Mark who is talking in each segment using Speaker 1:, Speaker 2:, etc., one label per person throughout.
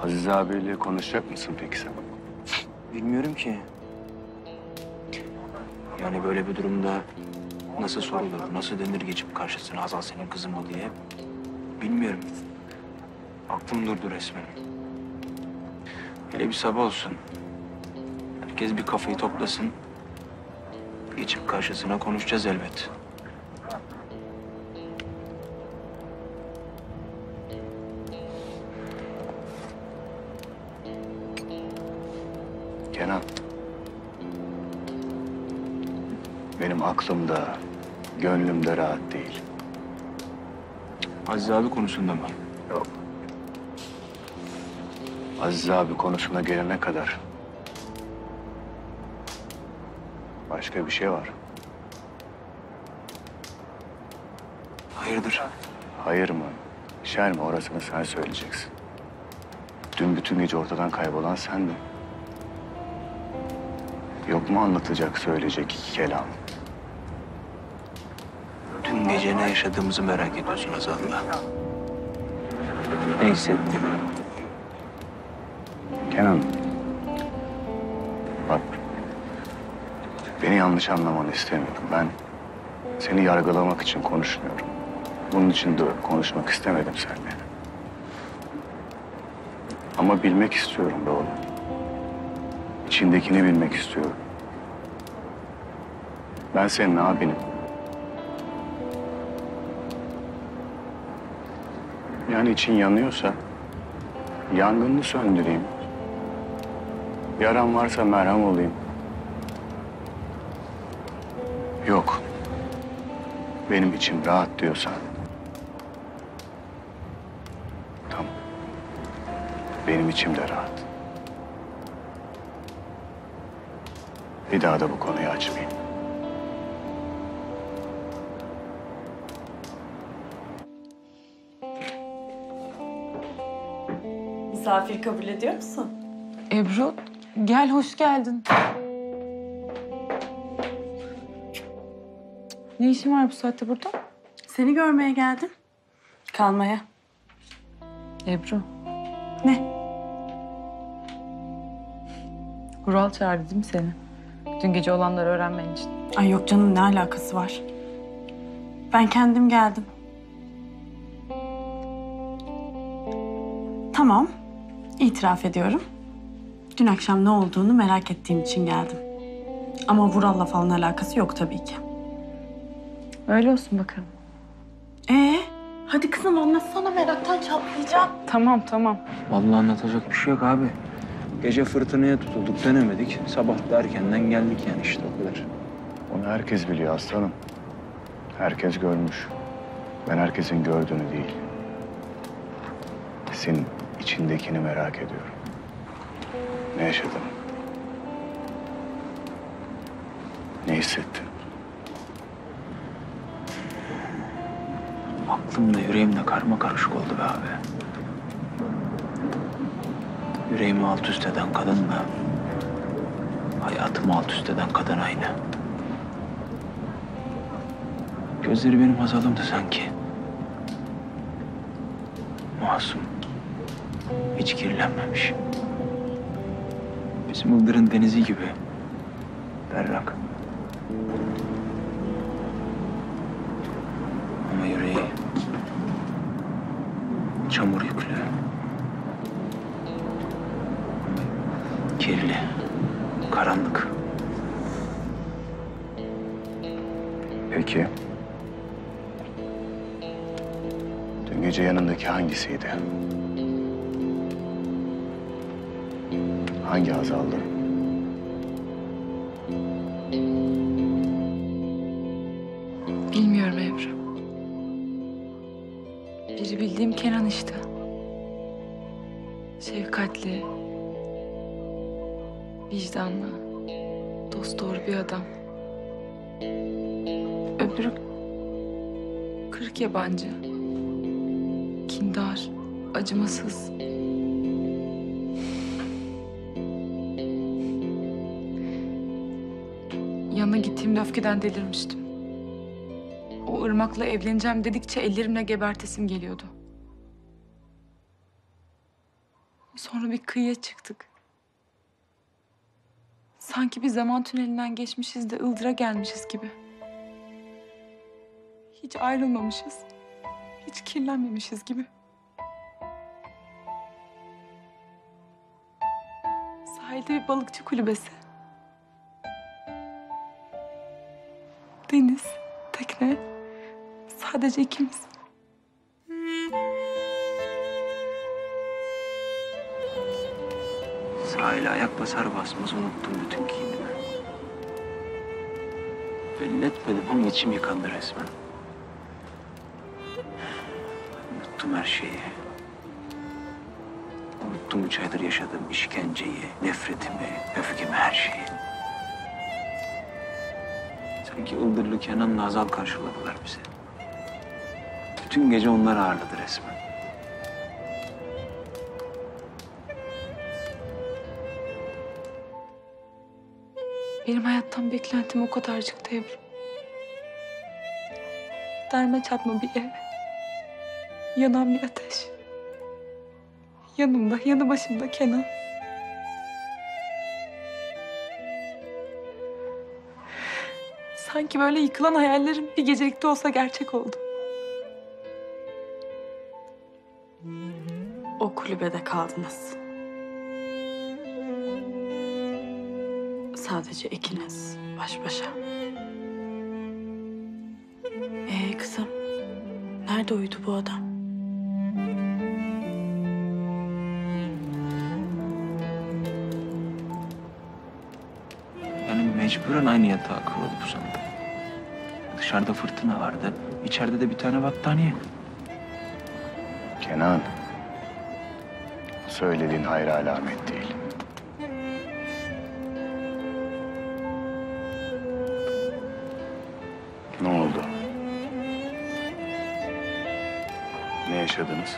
Speaker 1: Aziz abiyle konuşacak mısın peki sen?
Speaker 2: Bilmiyorum ki. Yani böyle bir durumda nasıl sorulur, nasıl denir geçip karşısına Hazal senin kızın mı diye bilmiyorum. Aklım durdu resmen. Hele bir sabah olsun. Herkes bir kafayı toplasın. Geçip karşısına konuşacağız elbet.
Speaker 1: Kenan. Benim aklımda, gönlümde rahat değil.
Speaker 2: Aziz abi konusunda mı?
Speaker 1: Yok. Aziz abi konusuna gelene kadar başka bir şey var.
Speaker 2: Hayırdır?
Speaker 1: Hayır mı, şer mi orasını sen söyleyeceksin. Dün bütün gece ortadan kaybolan sendin. Yok mu anlatacak, söyleyecek iki kelam?
Speaker 2: Dün gece ne yaşadığımızı merak ediyorsun Hazal'la. Ne hissettin?
Speaker 1: Kenan, bak, beni yanlış anlamanı istemiyorum. Ben seni yargılamak için konuşmuyorum. Bunun için de konuşmak istemedim seninle. Ama bilmek istiyorum be oğlum. İçindekini bilmek istiyorum. Ben senin abinim. Yani için yanıyorsa yangını söndüreyim. Yaran varsa merhem olayım. Yok. Benim içim rahat diyorsan. Tamam. Benim içim de rahat. Bir daha da bu konuyu açmayayım.
Speaker 3: Misafir kabul ediyor musun?
Speaker 4: Ebru, gel hoş geldin. Ne işin var bu saatte burada?
Speaker 3: Seni görmeye geldim. Kalmaya.
Speaker 4: Ebru,
Speaker 3: Ne?
Speaker 4: Vural çağırdı değil mi seni? Dün gece olanları öğrenmen için.
Speaker 3: Ay yok canım, ne alakası var? Ben kendim geldim. Tamam, itiraf ediyorum. Dün akşam ne olduğunu merak ettiğim için geldim. Ama Vural'la falan alakası yok tabii ki.
Speaker 4: Öyle olsun bakalım.
Speaker 3: Hadi kızım anlatsana, meraktan çatlayacağım.
Speaker 4: Tamam.
Speaker 2: Vallahi anlatacak bir şey yok abi. Gece fırtınaya tutulduk, dönemedik. Sabah da erkenden geldik yani işte o kadar.
Speaker 1: Onu herkes biliyor aslanım. Herkes görmüş. Ben herkesin gördüğünü değil. Senin içindekini merak ediyorum. Ne yaşadın? Ne hissettin?
Speaker 2: Aklımla yüreğimle karma karışık oldu be abi. Yüreğimi alt üst eden kadınla hayatımı alt üst eden kadın aynı. Gözleri benim Hazal'ımdı sanki. Masum. Hiç kirlenmemiş. Bizim Ildır'ın denizi gibi. Berrak. Ama yüreği çamur yüklü. Kirli. Karanlık.
Speaker 1: Peki. Dün gece yanındaki hangisiydi? Hangi Hazal'dı?
Speaker 4: Bilmiyorum Ebru. Biri bildiğim Kenan işte. Şefkatli, vicdanlı, dosdoğru bir adam. Öbürü kırk yabancı, kindar, acımasız. Yanına gittiğimde öfkeden delirmiştim. O Irmak'la evleneceğim dedikçe ellerimle gebertesim geliyordu. Sonra bir kıyıya çıktık. Sanki bir zaman tünelinden geçmişiz de ıldıra gelmişiz gibi. Hiç ayrılmamışız. Hiç kirlenmemişiz gibi. Sahilde bir balıkçı kulübesi. Deniz, tekne, sadece ikimiz.
Speaker 2: Sahile ayak basar basmaz unuttum bütün kinimi. Belli etmedim ama içim yıkandı resmen. Unuttum her şeyi. Unuttum 3 aydır yaşadığım işkenceyi, nefretimi, öfkemi, her şeyi. Sanki Ildırlı Kenan'la Hazal karşıladılar bizi. Bütün gece onlar ağırladı resmen.
Speaker 4: Benim hayattan beklentim o kadarcıktı Ebru. Derme çatma bir ev. Yanan bir ateş. Yanımda, yanı başımda Kenan. Sanki böyle yıkılan hayallerim bir gecelikte olsa gerçek oldu.
Speaker 3: O kulübede kaldınız. Sadece ikiniz baş başa. Kızım, nerede uyudu bu adam?
Speaker 2: Yani mecburen aynı yatağa kırılıp uzandım. Dışarıda fırtına vardı. İçeride de bir tane battaniye.
Speaker 1: Kenan, söylediğin hayra alamet değil. Ne oldu? Ne yaşadınız?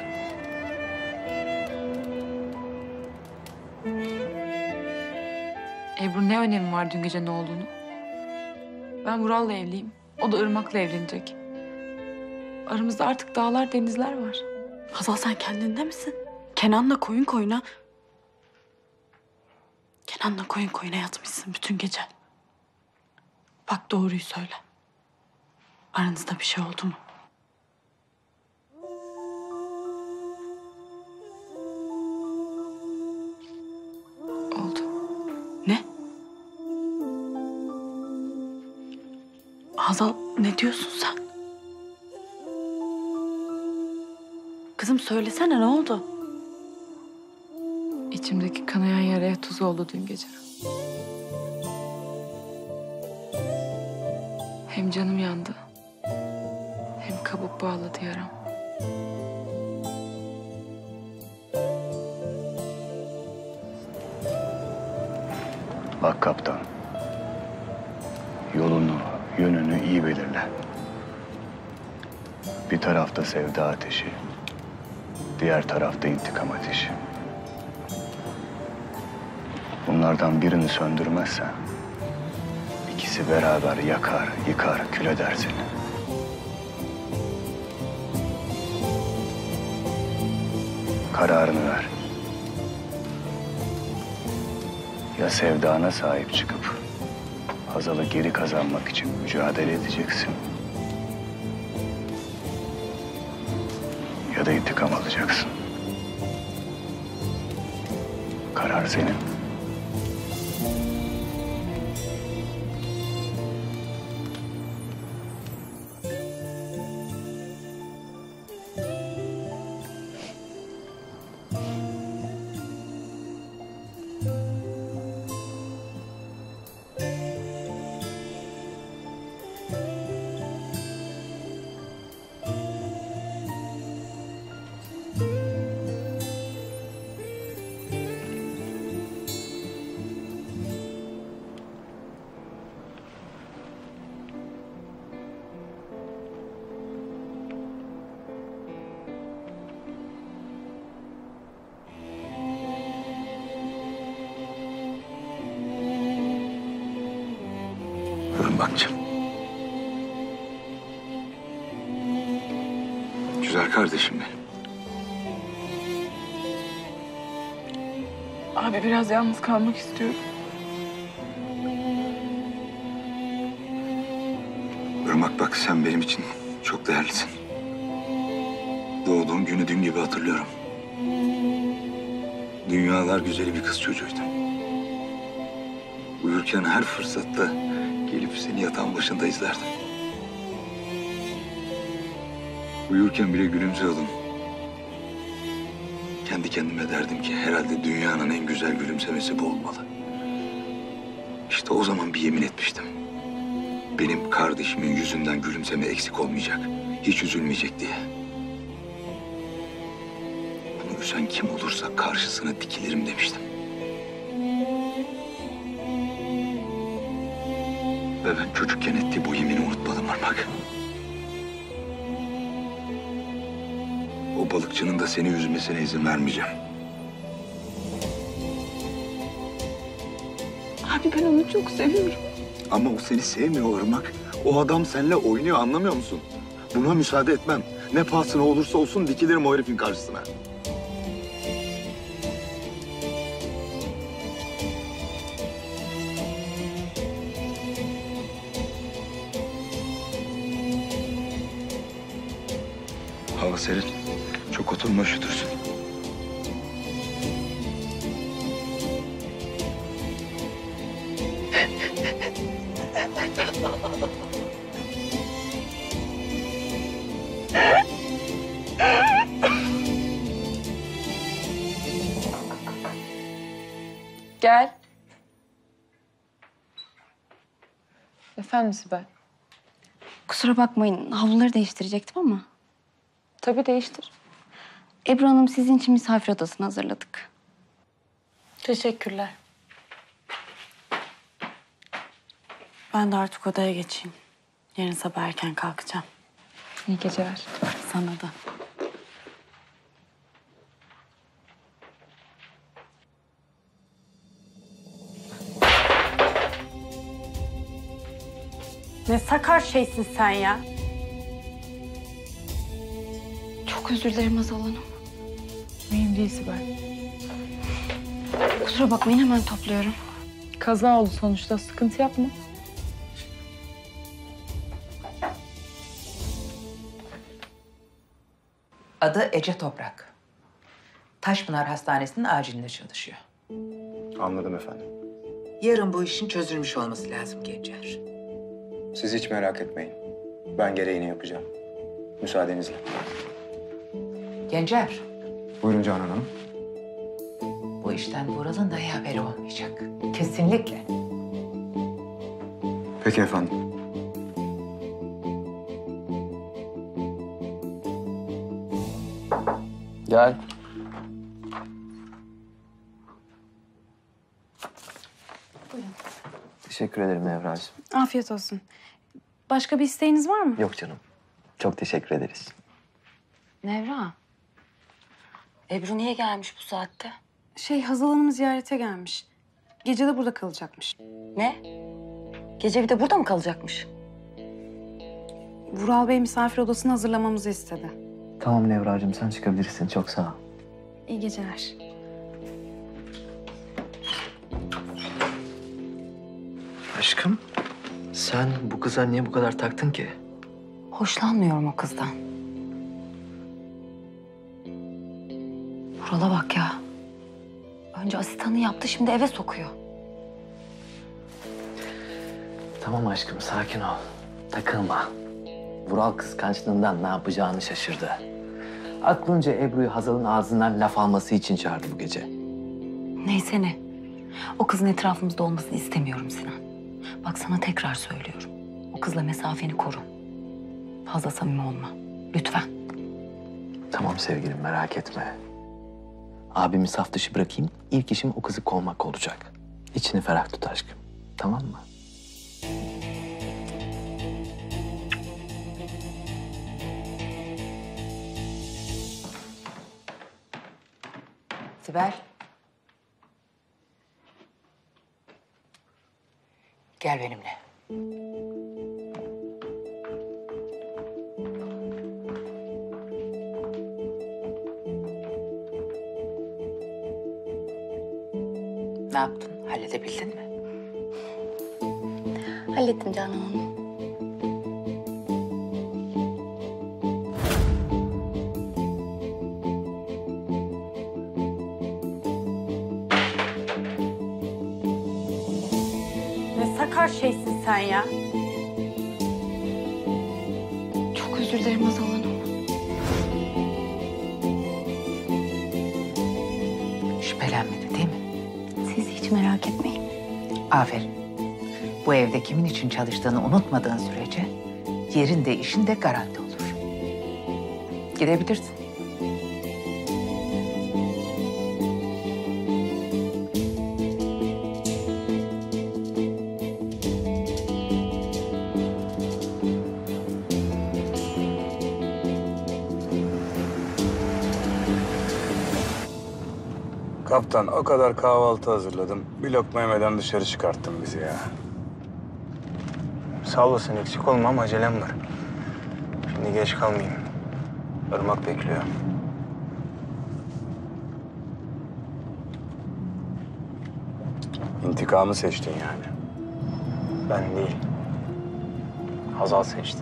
Speaker 4: Ebru, ne önemi var dün gece ne olduğunu? Ben Vural'la evliyim. O da Irmak'la evlenecek. Aramızda artık dağlar, denizler var.
Speaker 3: Hazal, sen kendinde misin? Kenan'la koyun koyuna... Kenan'la koyun koyuna yatmışsın bütün gece. Bak, doğruyu söyle. Aranızda bir şey oldu mu?
Speaker 4: Oldu.
Speaker 3: Ne? Hazal, ne diyorsun sen? Kızım, söylesene, ne oldu?
Speaker 4: İçimdeki kanayan yaraya tuz oldu dün gece. Hem canım yandı, hem kabuk bağladı yaram.
Speaker 1: Bak kaptan, yolunu, yönünü iyi belirle. Bir tarafta sevda ateşi, diğer tarafta intikam ateşi. Bunlardan birini söndürmezsen ikisi beraber yakar, yıkar, kül eder seni. Kararını ver. Ya sevdana sahip çıkıp Hazal'ı geri kazanmak için mücadele edeceksin, ya da intikam alacaksın. Karar senin.
Speaker 5: Irmak'cığım. Güzel kardeşim benim.
Speaker 4: Abi biraz yalnız kalmak istiyorum.
Speaker 5: Irmak bak, sen benim için çok değerlisin. Doğduğun günü dün gibi hatırlıyorum. Dünyalar güzeli bir kız çocuğuydun. Uyurken her fırsatta gelip seni yatağın başında izlerdim. Uyurken bile gülümsüyordun. Kendi kendime derdim ki herhalde dünyanın en güzel gülümsemesi bu olmalı. İşte o zaman bir yemin etmiştim. Benim kardeşimin yüzünden gülümseme eksik olmayacak. Hiç üzülmeyecek diye. Bunu üzen kim olursa karşısına dikilirim demiştim. Ve ben çocukken ettiği bu yemini unutmadım Irmak. O balıkçının da seni üzmesine izin vermeyeceğim.
Speaker 4: Abi ben onu çok seviyorum.
Speaker 5: Ama o seni sevmiyor Irmak. O adam seninle oynuyor, anlamıyor musun? Buna müsaade etmem. Ne pahasına olursa olsun dikilirim o herifin karşısına. Hava serin. Çok oturma, üşütürsün.
Speaker 4: Gel. Efendim Sibel?
Speaker 6: Kusura bakmayın, havluları değiştirecektim ama.
Speaker 4: Tabii değiştir.
Speaker 6: Ebru Hanım sizin için misafir odasını hazırladık.
Speaker 3: Teşekkürler. Ben de artık odaya geçeyim. Yarın sabah erken kalkacağım.
Speaker 4: İyi geceler.
Speaker 3: Sana da. Ne sakar şeysin sen ya.
Speaker 6: Çok özür dilerim Hazal Hanım.
Speaker 4: Mühim değil Sibel.
Speaker 6: Kusura bakmayın, hemen topluyorum.
Speaker 4: Kaza oldu sonuçta. Sıkıntı yapma.
Speaker 7: Adı Ece Toprak. Taşpınar Hastanesi'nin acilinde çalışıyor.
Speaker 2: Anladım efendim.
Speaker 7: Yarın bu işin çözülmüş olması lazım Gencer.
Speaker 2: Siz hiç merak etmeyin. Ben gereğini yapacağım. Müsaadenizle.
Speaker 7: Gencer,
Speaker 2: Buyurun Canan Hanım.
Speaker 7: bu işten Vural'ın dahi haberi olmayacak. Kesinlikle.
Speaker 2: Peki efendim. Gel.
Speaker 8: Teşekkür ederim Nevra'cığım.
Speaker 6: Afiyet olsun. Başka bir isteğiniz var mı?
Speaker 8: Yok canım. Çok teşekkür ederiz.
Speaker 6: Nevra.
Speaker 3: Ebru niye gelmiş bu saatte?
Speaker 6: Hazal Hanım ziyarete gelmiş. Gece de burada kalacakmış.
Speaker 3: Ne? Gece bir de burada mı kalacakmış?
Speaker 6: Vural Bey misafir odasını hazırlamamızı istedi.
Speaker 8: Tamam Nevra'cığım, sen çıkabilirsin. Çok sağ ol.
Speaker 6: İyi geceler.
Speaker 8: Aşkım, sen bu kıza niye bu kadar taktın ki?
Speaker 3: Hoşlanmıyorum o kızdan. Vural'a bak ya. Önce asistanı yaptı, şimdi eve sokuyor.
Speaker 8: Tamam aşkım, sakin ol. Takılma. Vural kıskançlığından ne yapacağını şaşırdı. Aklınca Ebru'yu Hazal'ın ağzından laf alması için çağırdı bu gece.
Speaker 3: Neyse ne. O kızın etrafımızda olmasını istemiyorum Sinan. Bak sana tekrar söylüyorum. O kızla mesafeni koru. Fazla samimi olma. Lütfen.
Speaker 8: Tamam sevgilim, merak etme. Abimi saf dışı bırakayım, ilk işim o kızı kovmak olacak. İçini ferah tut aşkım, tamam mı?
Speaker 7: Sibel. Gel benimle. yaptın? Halledebildin mi?
Speaker 3: Hallettim Canan Hanım.
Speaker 6: Ne sakar şeysin sen ya.
Speaker 3: Çok özür dilerim Hazal Hanım.
Speaker 7: Şüphelenmedi değil mi?
Speaker 3: Siz hiç merak etmeyin.
Speaker 7: Aferin. Bu evde kimin için çalıştığını unutmadığın sürece yerin de işin de garanti olur. Gidebilirsin.
Speaker 1: Kaptan o kadar kahvaltı hazırladım. Bir lokma yemeden dışarı çıkarttın bizi ya.
Speaker 2: Sağ olasın, eksik olma ama acelem var. Şimdi geç kalmayayım. Irmak bekliyor.
Speaker 1: İntikamı seçtin yani.
Speaker 2: Ben değil. Hazal seçti.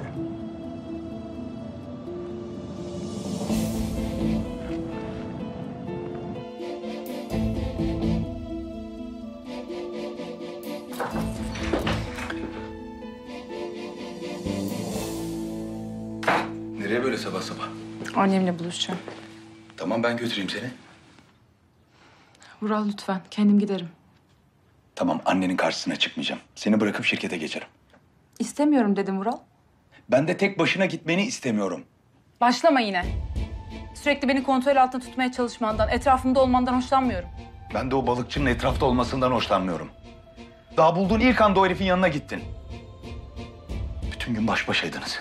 Speaker 5: Nereye böyle sabah sabah?
Speaker 4: Annemle buluşacağım.
Speaker 5: Tamam ben götüreyim seni.
Speaker 4: Vural lütfen, kendim giderim.
Speaker 5: Tamam annenin karşısına çıkmayacağım. Seni bırakıp şirkete geçerim.
Speaker 4: İstemiyorum dedim Vural.
Speaker 5: Ben de tek başına gitmeni istemiyorum.
Speaker 6: Başlama yine. Sürekli beni kontrol altında tutmaya çalışmandan, etrafımda olmandan hoşlanmıyorum.
Speaker 5: Ben de o balıkçının etrafta olmasından hoşlanmıyorum. Daha bulduğun ilk anda o herifin yanına gittin. Bütün gün baş başaydınız.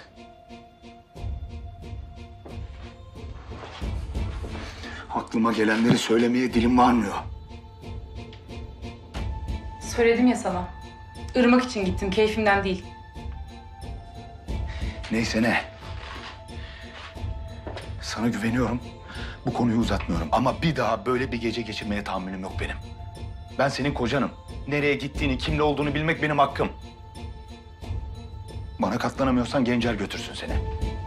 Speaker 5: Aklıma gelenleri söylemeye dilim varmıyor.
Speaker 6: Söyledim ya sana. Irmak için gittim, keyfimden değil.
Speaker 5: Neyse ne. Sana güveniyorum. Bu konuyu uzatmıyorum. Ama bir daha böyle bir gece geçirmeye tahammülüm yok benim. Ben senin kocanım. Nereye gittiğini, kimle olduğunu bilmek benim hakkım. Bana katlanamıyorsan Gencer götürsün seni.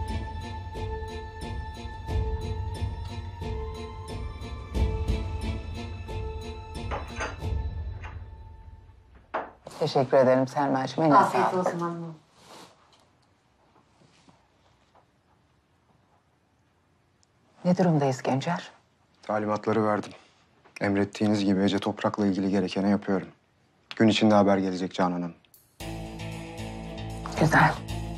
Speaker 7: Teşekkür ederim Selma'cığım. Eline
Speaker 3: Afiyet
Speaker 7: sağlık.
Speaker 3: olsun hanım.
Speaker 7: Ne durumdayız Gencer?
Speaker 9: Talimatları verdim. Emrettiğiniz gibi Ece Toprak'la ilgili gerekeni yapıyorum. Gün içinde haber gelecek Canan Hanım.
Speaker 7: Güzel.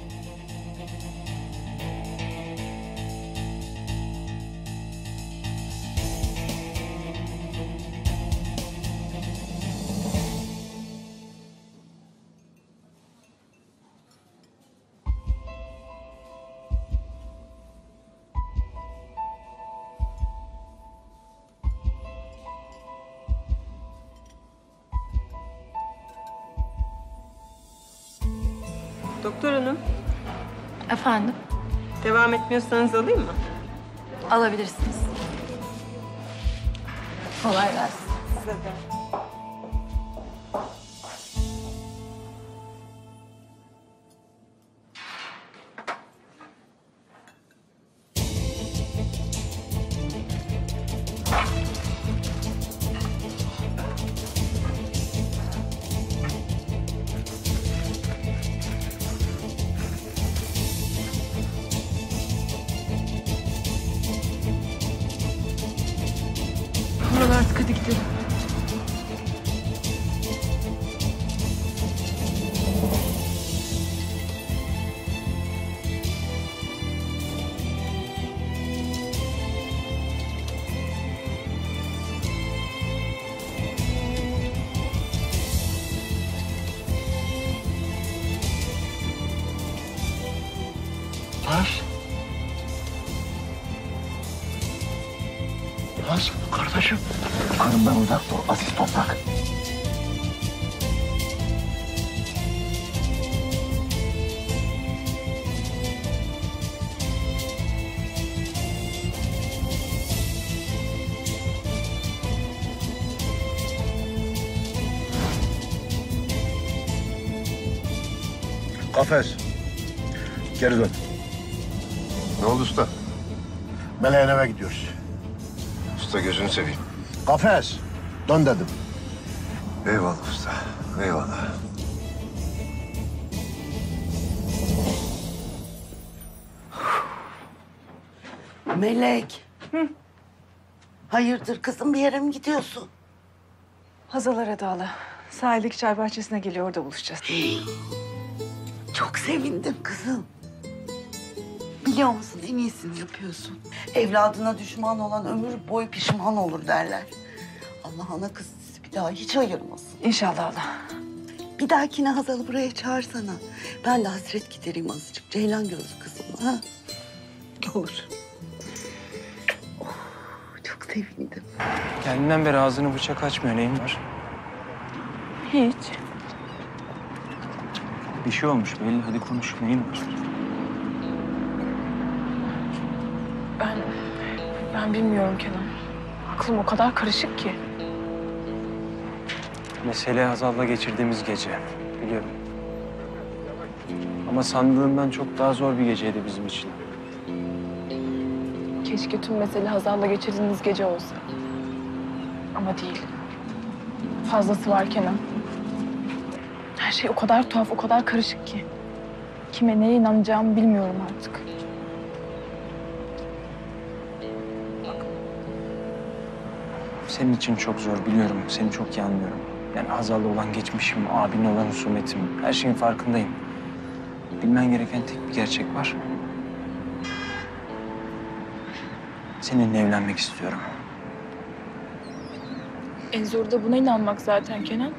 Speaker 10: Doktor hanım,
Speaker 3: Efendim,
Speaker 10: devam etmiyorsanız alayım mı?
Speaker 3: alabilirsiniz. Kolay gelsin.
Speaker 10: Size de.
Speaker 4: Vural artık hadi gidelim.
Speaker 5: Taş. Taş kardeşim. Karımdan uzak dur Aziz Toprak.
Speaker 11: Kafes. Geri dön.
Speaker 12: Ne oldu usta?
Speaker 11: Meleğin eve gidiyoruz.
Speaker 12: Usta gözünü seveyim.
Speaker 11: Kafes. Dön dedim.
Speaker 12: Eyvallah usta. Eyvallah.
Speaker 13: Melek. Hayırdır kızım, bir yere mi gidiyorsun?
Speaker 14: Hazal aradı hala. Sahildeki çay bahçesine geliyor, orada buluşacağız.
Speaker 13: Çok sevindim kızım. Biliyor musun, en iyisini yapıyorsun. Evladına düşman olan ömür boyu pişman olur derler. Allah ana kız sizi bir daha hiç ayırmasın.
Speaker 14: İnşallah hala.
Speaker 13: Bir dahakine Hazal'ı buraya çağırsana. Ben de hasret gidereyim azıcık. Ceylan gözlü kızım, ha? Olur. Oh, çok sevindim.
Speaker 2: Kendinden beri ağzını bıçak açmıyor. Neyin var?
Speaker 14: Hiç.
Speaker 2: Bir şey olmuş belli. Hadi konuş. Neyin var?
Speaker 4: Ben bilmiyorum Kenan. Aklım o kadar karışık ki.
Speaker 2: Mesele Hazal'la geçirdiğimiz gece. Biliyorum. Ama sandığımdan çok daha zor bir geceydi bizim için.
Speaker 4: Keşke tüm mesele Hazal'la geçirdiğiniz gece olsa. Ama değil. Fazlası var Kenan. Her şey o kadar tuhaf, o kadar karışık ki. Kime neye inanacağımı bilmiyorum artık.
Speaker 2: Senin için çok zor biliyorum. Seni çok iyi anlıyorum. Yani Hazal'la olan geçmişim, abinle olan husumetim, her şeyin farkındayım. Bilmen gereken tek bir gerçek var. Seninle evlenmek istiyorum.
Speaker 4: En zoru da buna inanmak zaten Kenan.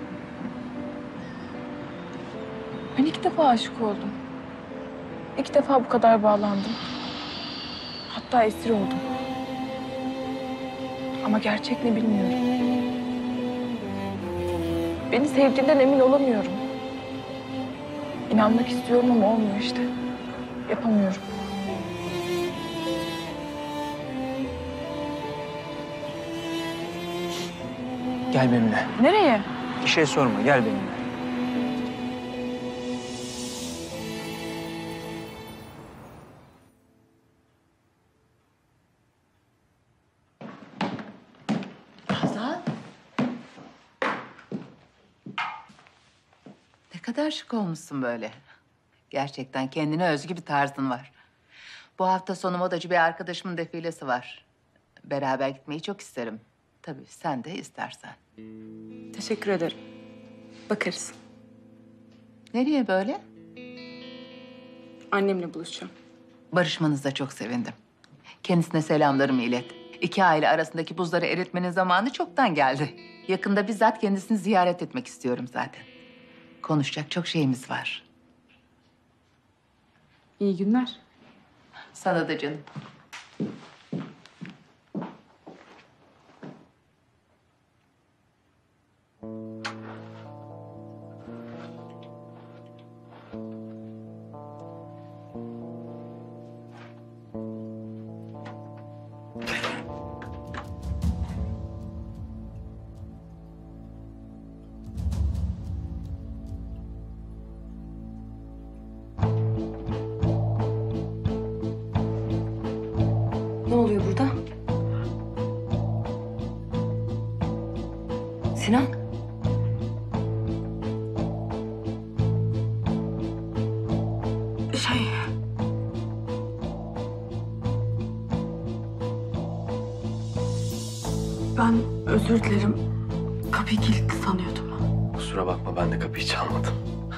Speaker 4: Ben 2 defa aşık oldum. 2 defa bu kadar bağlandım. Hatta esir oldum. Ama gerçek ne bilmiyorum. Beni sevdiğinden emin olamıyorum. İnanmak istiyorum ama olmuyor işte. Yapamıyorum.
Speaker 2: Gel benimle.
Speaker 4: Nereye?
Speaker 2: Bir şey sorma, gel benimle.
Speaker 7: Hazal. Ne kadar şık olmuşsun böyle. Gerçekten kendine özgü bir tarzın var. Bu hafta sonu modacı bir arkadaşımın defilesi var. Beraber gitmeyi çok isterim. Tabii sen de istersen.
Speaker 14: Teşekkür ederim. Bakarız.
Speaker 7: Nereye böyle?
Speaker 14: Annemle buluşacağım.
Speaker 7: Barışmanıza çok sevindim. Kendisine selamlarımı ilet. 2 aile arasındaki buzları eritmenin zamanı çoktan geldi. Yakında bizzat kendisini ziyaret etmek istiyorum zaten. Konuşacak çok şeyimiz var.
Speaker 14: İyi günler.
Speaker 7: Sana da canım.
Speaker 3: Ne oluyor burada? Sinan?
Speaker 14: Ben özür dilerim. Kapıyı kilitli sanıyordum.
Speaker 8: Kusura bakma ben de kapıyı çalmadım.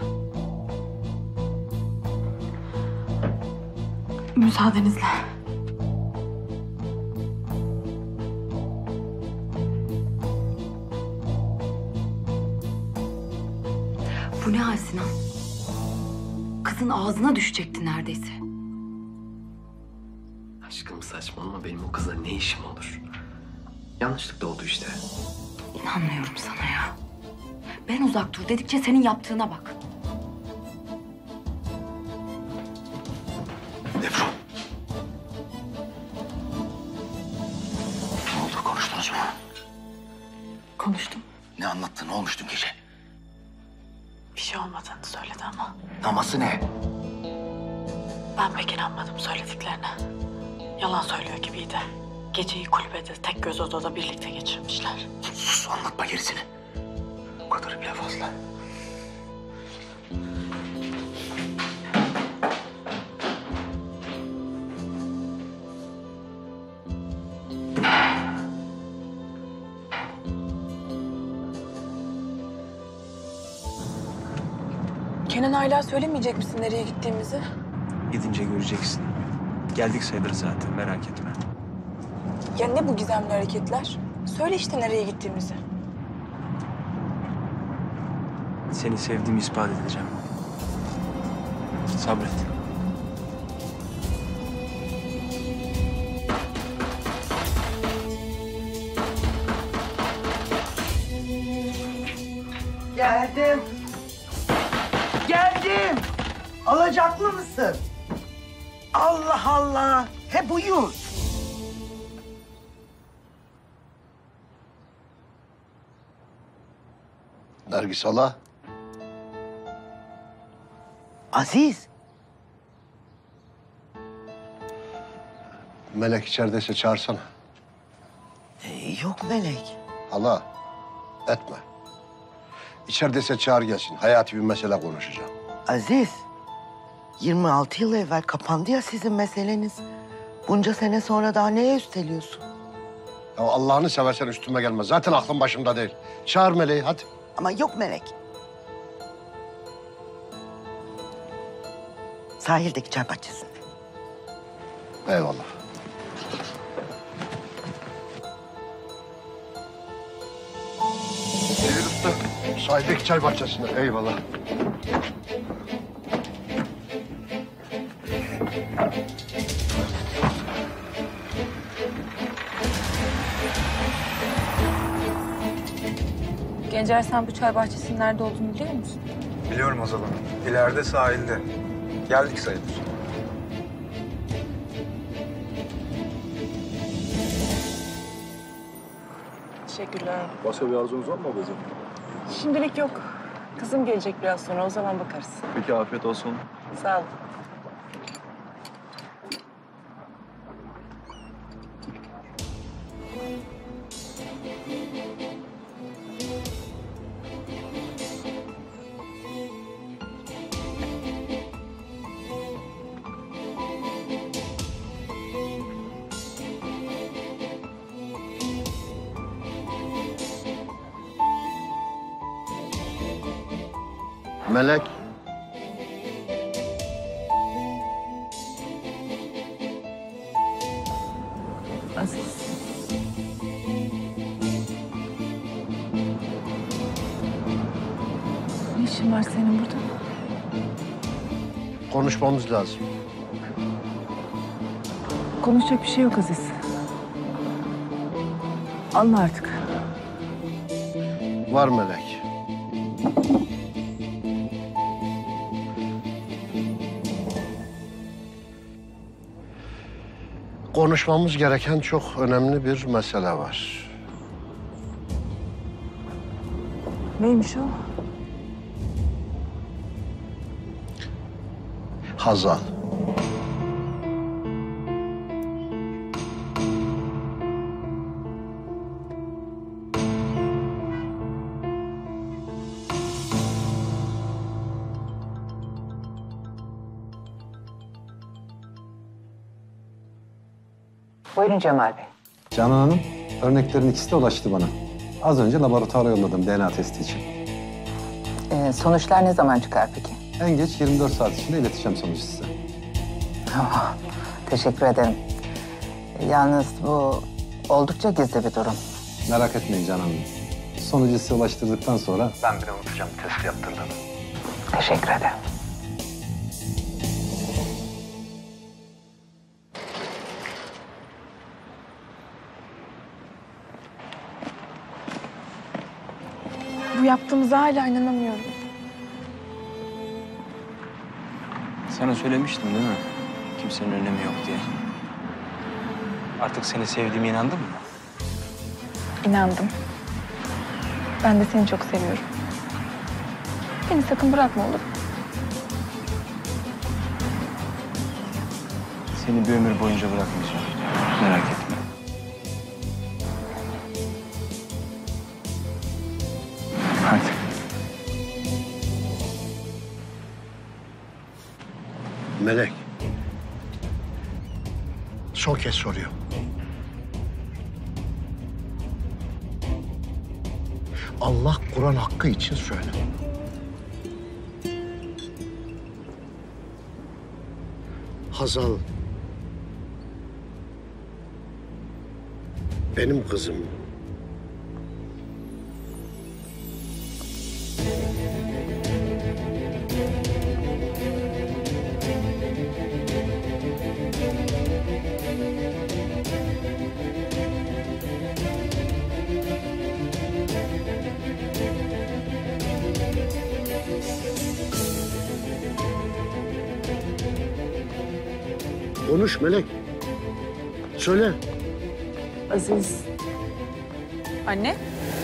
Speaker 14: Müsaadenizle.
Speaker 3: Bu ne hal Sinan? Kızın ağzına düşecekti neredeyse.
Speaker 8: Aşkım saçmalama, benim o kızla ne işim olur? Yanlışlıkla oldu işte.
Speaker 3: İnanmıyorum sana ya. Ben uzak dur dedikçe senin yaptığına bak.
Speaker 1: Ebru. Ne oldu? Konuştunuz mu?
Speaker 14: Konuştum.
Speaker 1: Ne anlattı? Ne olmuş dün gece?
Speaker 14: Bir şey olmadığını söyledi ama
Speaker 11: Naması ne?
Speaker 14: ben pek inanmadım söylediklerine. Yalan söylüyor gibiydi. Geceyi kulübede tek göz odada birlikte geçirmişler.
Speaker 11: Sus, anlatma gerisini.
Speaker 5: Bu kadarı bile fazla.
Speaker 4: Kenan hala söylemeyecek misin nereye gittiğimizi?
Speaker 2: Gidince göreceksin. Geldik sayılır zaten, merak etme.
Speaker 4: Ya ne bu gizemli hareketler? Söyle işte nereye gittiğimizi.
Speaker 2: Seni sevdiğimi ispat edeceğim. Sabret.
Speaker 13: Geldim. Geldim. Alacaklı mısın? Allah Allah. He buyur.
Speaker 11: Nergis hala.
Speaker 13: Aziz.
Speaker 11: Melek içerideyse çağırsana.
Speaker 13: Yok Melek.
Speaker 11: Hala, etme. İçerideyse çağır gelsin. Hayati bir mesele konuşacağım.
Speaker 13: Aziz. 26 yıl evvel kapandı ya sizin meseleniz. Bunca sene sonra daha neye üsteliyorsun?
Speaker 11: Ya Allah'ını seversen üstüme gelme. Zaten aklım başımda değil. Çağır Meleği hadi.
Speaker 13: Ama yok Melek. Sahildeki çay bahçesinde.
Speaker 11: Eyvallah. Sevgili usta. Sahildeki çay bahçesinde. Eyvallah.
Speaker 6: Gencer, sen bu çay bahçesinin nerede olduğunu biliyor musun?
Speaker 9: Biliyorum Hazal Hanım. İleride sahilde. Geldik sayılır.
Speaker 14: teşekkürler.
Speaker 15: Başka bir arzunuz var mı ablacığım?
Speaker 14: Şimdilik yok. Kızım gelecek biraz sonra, o zaman bakarız.
Speaker 15: Peki, afiyet olsun.
Speaker 14: Sağ ol.
Speaker 11: Melek.
Speaker 14: Aziz.
Speaker 4: Ne işin var senin burada?
Speaker 11: Konuşmamız lazım.
Speaker 4: Konuşacak bir şey yok Aziz. Anla artık.
Speaker 11: Var Melek. Konuşmamız gereken çok önemli bir mesele var.
Speaker 4: Neymiş o?
Speaker 11: Hazal.
Speaker 7: Buyurun Cemal Bey.
Speaker 16: Canan Hanım, örneklerin ikisi de ulaştı bana. Az önce laboratuvara yolladım DNA testi için.
Speaker 7: Sonuçlar ne zaman çıkar peki?
Speaker 16: En geç 24 saat içinde ileteceğim sonucu size.
Speaker 7: Oh, teşekkür ederim. Yalnız bu oldukça gizli bir durum.
Speaker 16: Merak etmeyin Canan Hanım. Sonucu size ulaştırdıktan sonra ben bile unutacağım testi yaptırdığımı.
Speaker 7: Teşekkür ederim.
Speaker 4: Bu yaptığımıza hala inanamıyorum.
Speaker 2: Sana söylemiştim değil mi? Kimsenin önemi yok diye. Artık seni sevdiğime inandın mı?
Speaker 4: İnandım. Ben de seni çok seviyorum. Beni sakın bırakma olur mu?
Speaker 2: Seni bir ömür boyunca bırakmayacağım. Merak etme. Hadi.
Speaker 11: Melek. Son kez soruyorum. Allah Kur'an hakkı için söyle. Hazal benim kızım. Konuş Melek. Söyle.
Speaker 4: Aziz. Anne?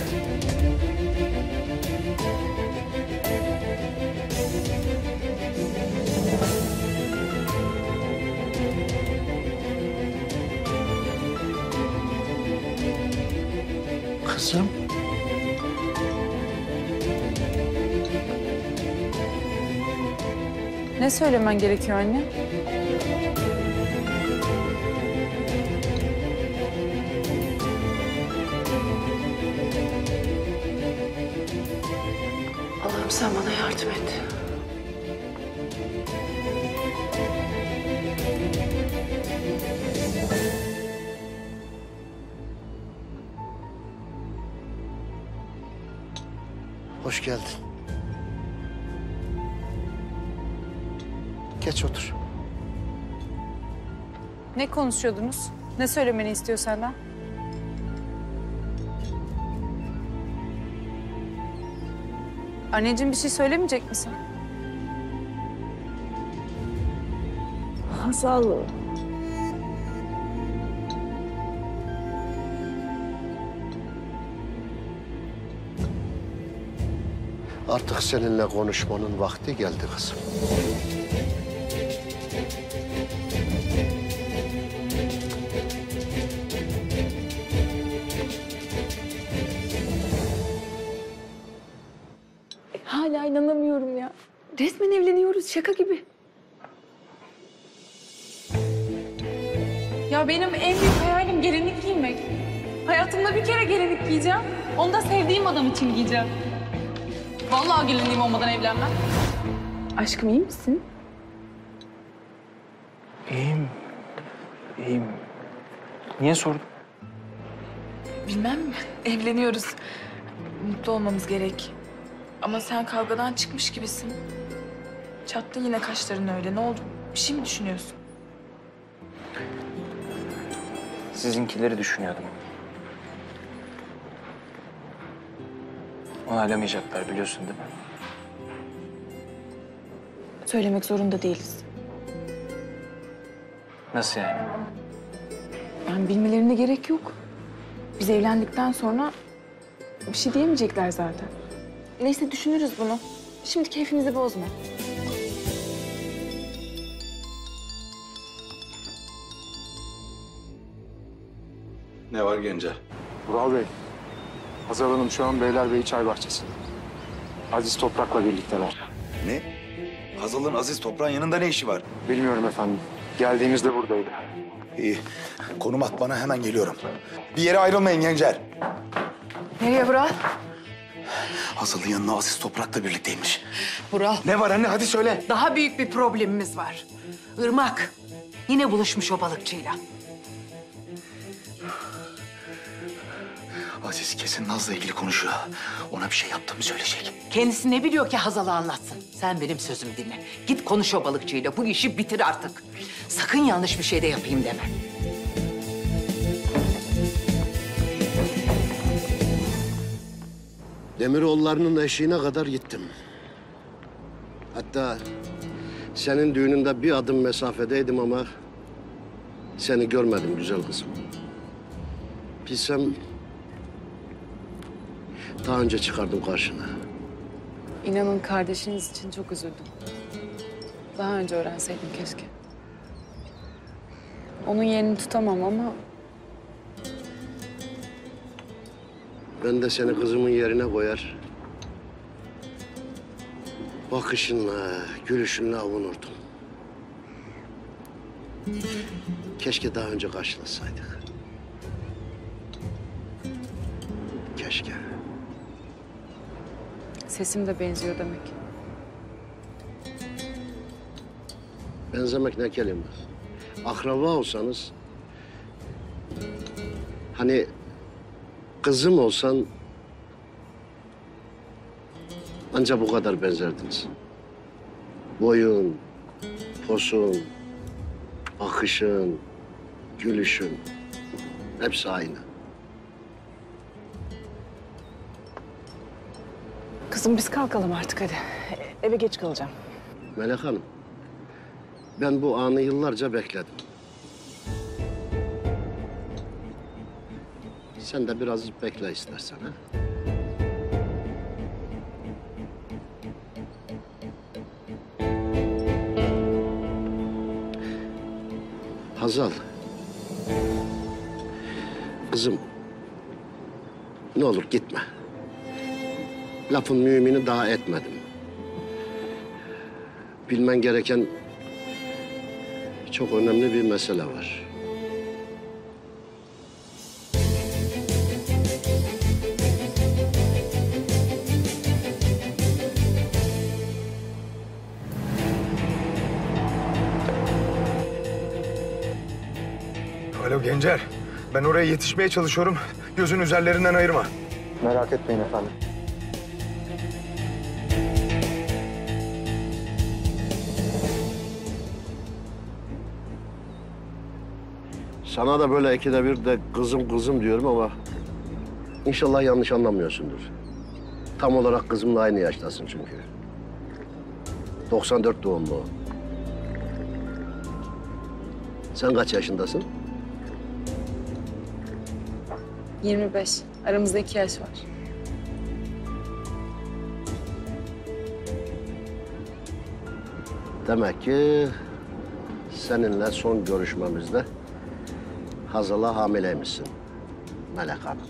Speaker 11: Kızım.
Speaker 4: Ne söylemen gerekiyor anne?
Speaker 14: Allah'ım sen bana yardım et.
Speaker 11: Hoş geldin. Geç otur.
Speaker 6: Ne konuşuyordunuz? Ne söylemeni istiyor senden? Anneciğim bir şey söylemeyecek misin?
Speaker 4: Hazal.
Speaker 11: Artık seninle konuşmanın vakti geldi kızım.
Speaker 4: Hala inanamıyorum ya. Resmen evleniyoruz şaka gibi.
Speaker 6: Ya benim en büyük hayalim gelinlik giymek. Hayatımda bir kere gelinlik giyeceğim. Onu da sevdiğim adam için giyeceğim. Vallahi gelinliğim olmadan evlenmem.
Speaker 4: Aşkım iyi misin?
Speaker 2: İyiyim. İyiyim. Niye sordun?
Speaker 4: Bilmem evleniyoruz. Mutlu olmamız gerek. Ama sen kavgadan çıkmış gibisin. Çattın yine kaşların öyle. Ne oldu? Bir şey mi düşünüyorsun?
Speaker 2: Sizinkileri düşünüyordum. Onaylamayacaklar biliyorsun değil mi?
Speaker 4: Söylemek zorunda değiliz.
Speaker 2: Nasıl yani?
Speaker 4: Yani bilmelerine gerek yok. Biz evlendikten sonra bir şey diyemeyecekler zaten. Neyse düşünürüz bunu. Şimdi keyfimizi bozma.
Speaker 5: Ne var Gencer?
Speaker 9: Vural Bey, Hazal Hanım şu an Beylerbeyi Çay Bahçesi'nde. Aziz Toprak'la birlikteler.
Speaker 5: Ne? Hazal'ın Aziz Toprağın yanında ne işi var?
Speaker 9: Bilmiyorum efendim. Geldiğimizde buradaydı.
Speaker 5: İyi. Konum at bana, hemen geliyorum. Bir yere ayrılmayın Gencer.
Speaker 7: Nereye Vural?
Speaker 5: Hazal'ın yanına Aziz Toprak'la birlikteymiş.
Speaker 7: Vural.
Speaker 5: Ne var anne? Hadi söyle.
Speaker 7: Daha büyük bir problemimiz var. Irmak yine buluşmuş o balıkçıyla.
Speaker 5: Aziz kesin Naz'la ilgili konuşuyor. Ona bir şey yaptığımı söyleyecek.
Speaker 7: Kendisi ne biliyor ki Hazal'a anlatsın? Sen benim sözümü dinle. Git konuş o balıkçıyla. Bu işi bitir artık. Sakın yanlış bir şey de yapayım deme.
Speaker 11: Demiroğullarının eşiğine kadar gittim. Hatta senin düğününde bir adım mesafedeydim ama seni görmedim güzel kızım. Bilsem daha önce çıkardım karşına.
Speaker 6: İnanın kardeşiniz için çok üzüldüm. Daha önce öğrenseydim keşke. Onun yerini tutamam ama
Speaker 11: Ben de seni kızımın yerine koyar. Bakışınla, gülüşünle avunurdum. Keşke daha önce karşılaşsaydık. Keşke.
Speaker 6: sesim de benziyor demek.
Speaker 11: Benzemek ne kelime? Akraba olsanız... Hani kızım olsan... Ancak bu kadar benzerdiniz. Boyun, posun, bakışın, gülüşün... Hepsi aynı.
Speaker 4: Kızım biz kalkalım artık hadi. Eve geç kalacağım.
Speaker 11: Melek Hanım, ben bu anı yıllarca bekledim. Sen de biraz bekle istersen ha. Hazal. Kızım. Ne olur gitme. Lafın mühimini daha etmedim. Bilmen gereken çok önemli bir mesele var.
Speaker 9: Alo Gencer. Ben oraya yetişmeye çalışıyorum. Gözün üzerlerinden ayırma.
Speaker 16: Merak etmeyin efendim.
Speaker 11: Sana da böyle ikide bir de kızım kızım diyorum ama... ...inşallah yanlış anlamıyorsundur. Tam olarak kızımla aynı yaştasın çünkü. 94 doğumlu o. Sen kaç yaşındasın?
Speaker 6: 25. Aramızda 2 yaş var.
Speaker 11: Demek ki seninle son görüşmemizde Hazal'a hamileymişsin Melek Hanım.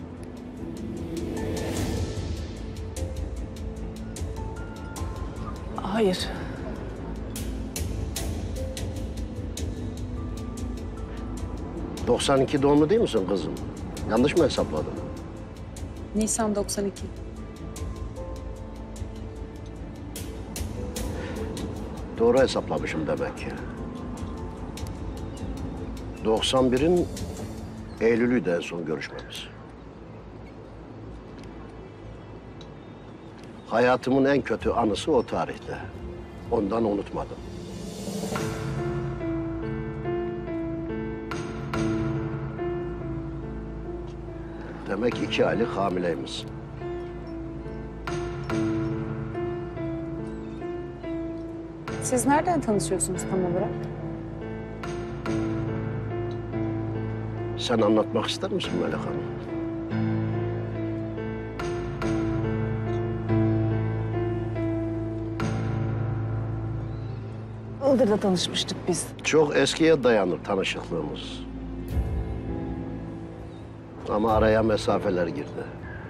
Speaker 4: Hayır.
Speaker 11: ...92 doğumlu değil misin kızım? Yanlış mı hesapladım?
Speaker 6: Nisan 92.
Speaker 11: Doğru hesaplamışım demek ki. 91'in Eylül'üydü en son görüşmemiz. Hayatımın en kötü anısı o tarihte. Ondan unutmadım. Demek 2 aylık hamileymişsin.
Speaker 6: Siz nereden tanışıyorsunuz tam olarak?
Speaker 11: Sen anlatmak ister misin Melek Hanım?
Speaker 4: Iğdır'da tanışmıştık biz.
Speaker 11: Çok eskiye dayanır tanışıklığımız. Ama araya mesafeler girdi.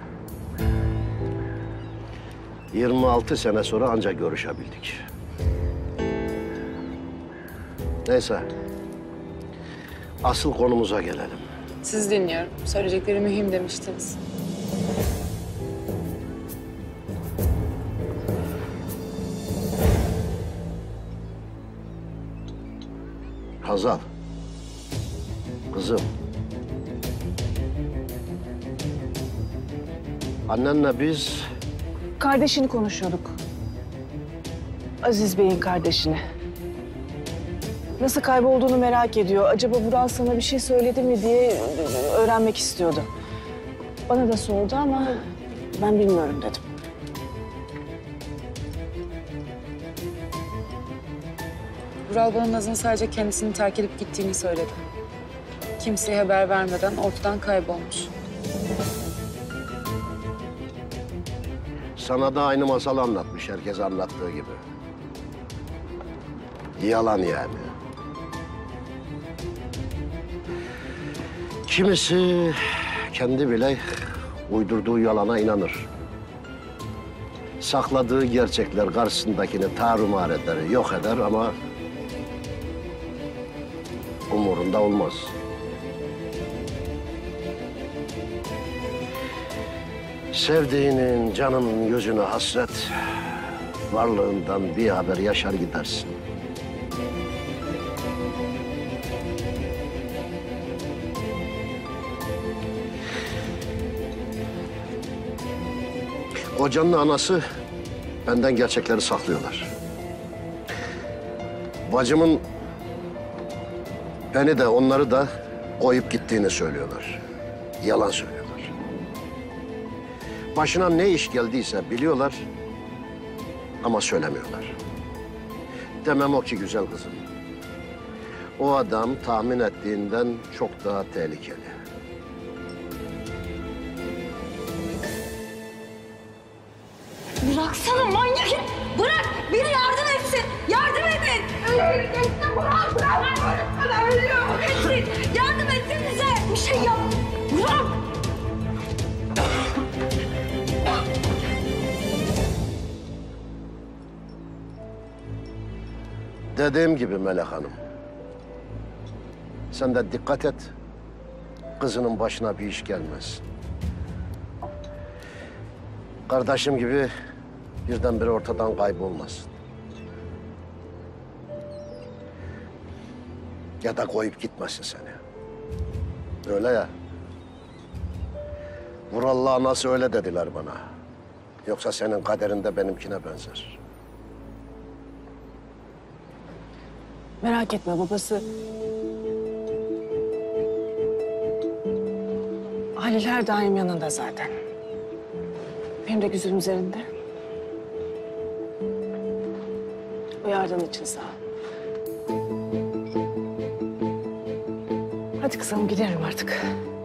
Speaker 11: 26 sene sonra ancak görüşebildik. Neyse. Asıl konumuza gelelim.
Speaker 6: Siz dinliyorum. Söyleyecekleri mühim demiştiniz.
Speaker 11: Hazal. Kızım. Annenle biz...
Speaker 4: Kardeşini konuşuyorduk. Aziz Bey'in kardeşini. Nasıl kaybolduğunu merak ediyor. Acaba Vural sana bir şey söyledi mi diye öğrenmek istiyordu. Bana da sordu ama ben bilmiyorum dedim.
Speaker 6: Vural bana Naz'ın sadece kendisini terk edip gittiğini söyledi. Kimseye haber vermeden ortadan kaybolmuş.
Speaker 11: Sana da aynı masal anlatmış, herkes anlattığı gibi. Yalan yani. Kimisi kendi bile uydurduğu yalana inanır. Sakladığı gerçekler karşısındakini tarumar eder, yok eder ama umurunda olmaz. Sevdiğinin, canının yüzüne hasret, varlığından bir haber yaşar gidersin. Kocanın anası benden gerçekleri saklıyorlar. Bacımın beni de onları da koyup gittiğini söylüyorlar. Yalan söylüyorlar. Başına ne iş geldiyse biliyorlar ama söylemiyorlar. Demem o ki güzel kızım. O adam tahmin ettiğinden çok daha tehlikeli.
Speaker 17: Bıraksana manyak! Bırak! Biri yardım etsin! Yardım edin! Ölüyor geçsin! Bırak! Bırak! Ölüyor! Etsin! Yardım etsin bize! Bir şey yap! Bırak!
Speaker 11: Dediğim gibi Melek Hanım. Sen de dikkat et. Kızının başına bir iş gelmez. Kardeşim gibi birdenbire ortadan kaybolmasın. Ya da koyup gitmesin seni. Öyle ya. Vurallah nasıl öyle dediler bana. Yoksa senin kaderin de benimkine benzer.
Speaker 14: Merak etme babası. Halil her daim yanında zaten. Benim de gözüm üzerinde. O yardım için sağ ol. Hadi kızım gidelim artık.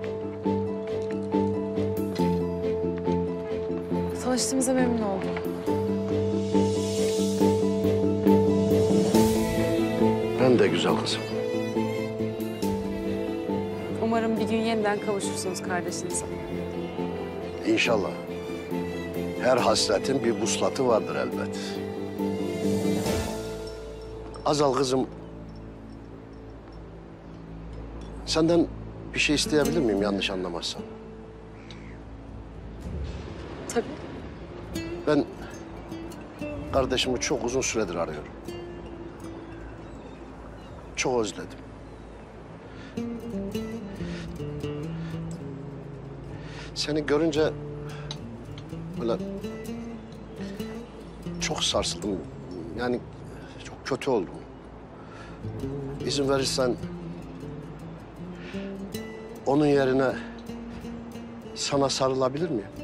Speaker 6: Tanıştığımıza memnun oldum.
Speaker 11: Ben de güzel kızım.
Speaker 6: Umarım bir gün yeniden kavuşursunuz kardeşinize.
Speaker 11: İnşallah. Her hasretin bir vuslatı vardır elbet. Azal kızım. Senden bir şey isteyebilir miyim yanlış anlamazsan?
Speaker 6: Tabii.
Speaker 11: Ben kardeşimi çok uzun süredir arıyorum. Çok özledim. Seni görünce böyle çok sarsıldım. Yani çok kötü oldum. İzin verirsen onun yerine sana sarılabilir miyim?